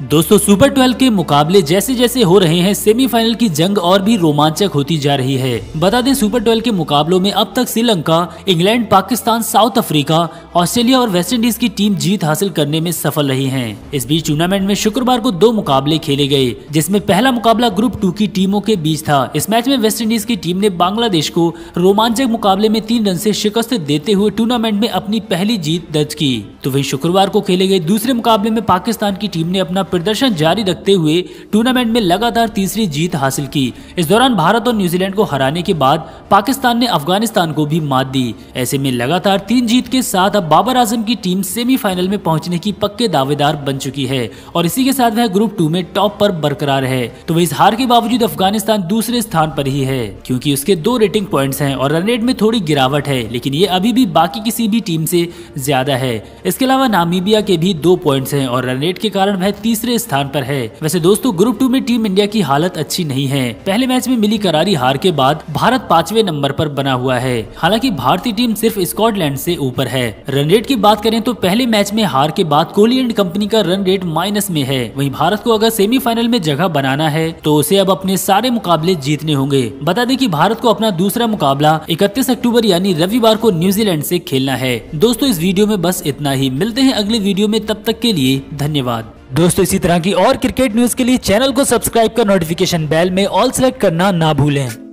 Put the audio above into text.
दोस्तों सुपर 12 के मुकाबले जैसे जैसे हो रहे हैं, सेमीफाइनल की जंग और भी रोमांचक होती जा रही है। बता दें सुपर 12 के मुकाबलों में अब तक Sri Lanka, England, Pakistan, South Africa, Australia और वेस्टइंडीज की टीम जीत हासिल करने में सफल रही हैं। इस बीच टूर्नामेंट में शुक्रवार को 2 मुकाबले खेले गए, जिसमें पहला मुकाबला ग्रुप 2 की टीमों के बीच था। इस मैच में वेस्टइंडीज की टीम ने बांग्लादेश को रोमांचक मुकाबले में 3 रन से शिकस्त देते हुए टूर्नामेंट में अपनी पहली जीत दर्ज की। तो वहीं शुक्रवार को खेले गए दूसरे मुकाबले में पाकिस्तान की टीम ने अपना प्रदर्शन जारी रखते हुए टूर्नामेंट में लगातार तीसरी जीत हासिल की। इस दौरान भारत और न्यूजीलैंड को हराने के बाद पाकिस्तान ने अफगानिस्तान को भी मात दी। ऐसे में लगातार 3 जीत के साथ अब बाबर आजम की टीम सेमीफाइनल में पहुंचने की पक्के दावेदार बन चुकी है और इसी के साथ वह ग्रुप 2 में टॉप पर बरकरार है। तो वह इस हार के बावजूद अफगानिस्तान दूसरे स्थान पर ही है, क्योंकि उसके 2 रेटिंग पॉइंट्स हैं और रन रेट में थोड़ी गिरावट है, लेकिन ये अभी भी बाकी किसी भी टीम से ज्यादा है। इसके अलावा नामीबिया के भी 2 पॉइंट्स हैं और रन रेट के कारण वह तीसरे स्थान पर है। वैसे दोस्तों ग्रुप 2 में टीम इंडिया की हालत अच्छी नहीं है। पहले मैच में मिली करारी हार के बाद भारत 5वें नंबर पर बना हुआ है। हालांकि भारतीय टीम सिर्फ स्कॉटलैंड से ऊपर है। रन रेट की बात करें तो पहले मैच में हार के बाद कोहली एंड कंपनी का रन रेट माइनस में है। वहीं भारत को अगर सेमीफाइनल में जगह बनाना है तो उसे अब अपने सारे मुकाबले जीतने होंगे। बता दें कि भारत को अपना दूसरा मुकाबला 31 अक्टूबर यानी रविवार को न्यूजीलैंड से खेलना है। दोस्तों इस वीडियो में बस इतना ही, मिलते हैं अगले वीडियो में, तब तक के लिए धन्यवाद। दोस्तों इसी तरह की और क्रिकेट न्यूज के लिए चैनल को सब्सक्राइब कर नोटिफिकेशन बेल में ऑल सेलेक्ट करना ना भूलें।